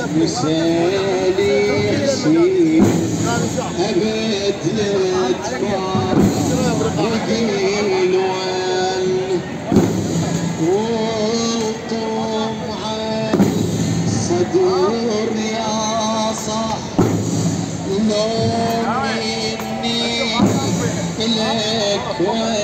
مثالي حسين أبد أتفرق الوان وطمعا صدور يا صح لو مني لك